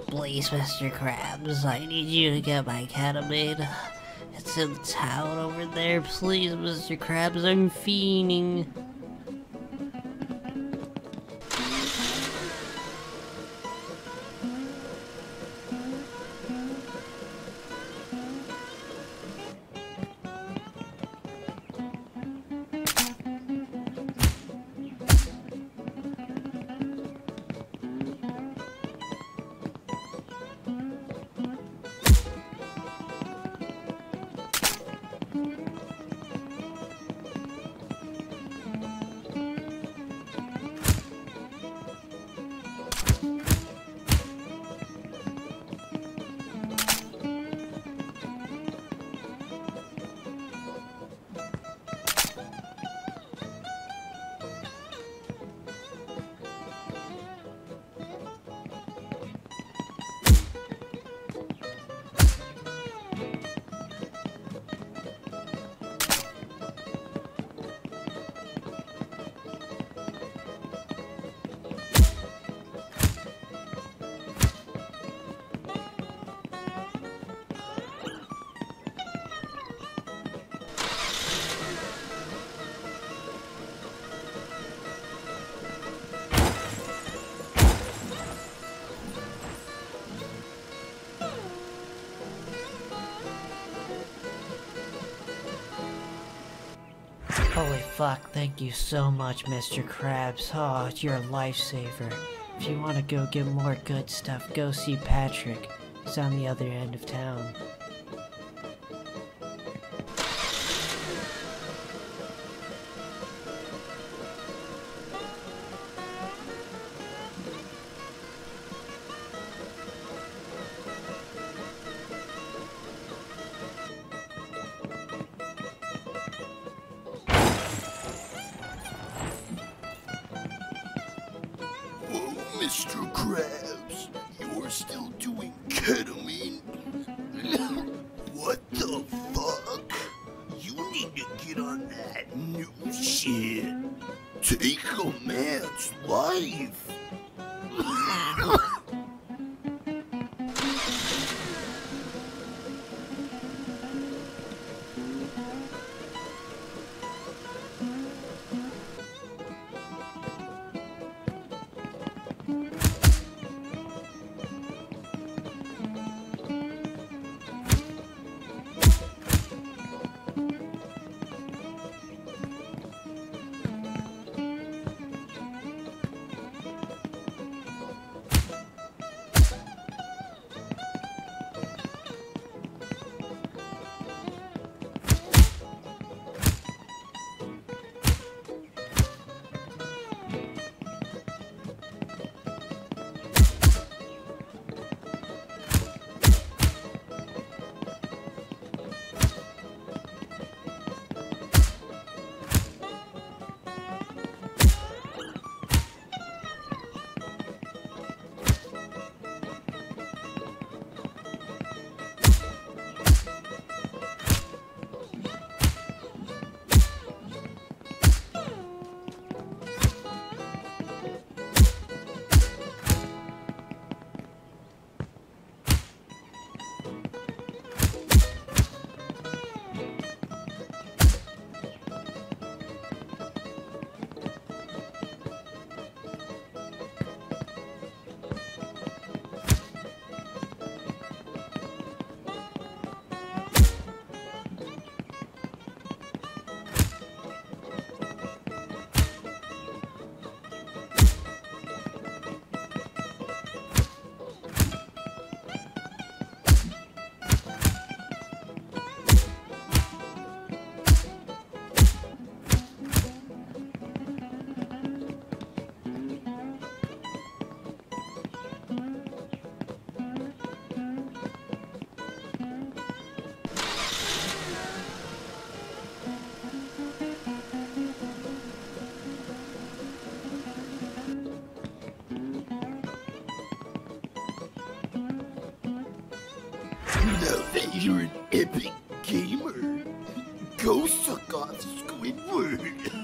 Please, Mr. Krabs, I need you to get my ketamine. It's in the town over there. Please, Mr. Krabs, I'm fiending. Holy fuck, thank you so much, Mr. Krabs. Oh, you're a lifesaver. If you want to go get more good stuff, go see Patrick. He's on the other end of town. Mr. Krabs, you're still doing ketamine? What the fuck? You need to get on that new shit. Take a man's life. Now that you're an epic gamer, go suck off Squidward.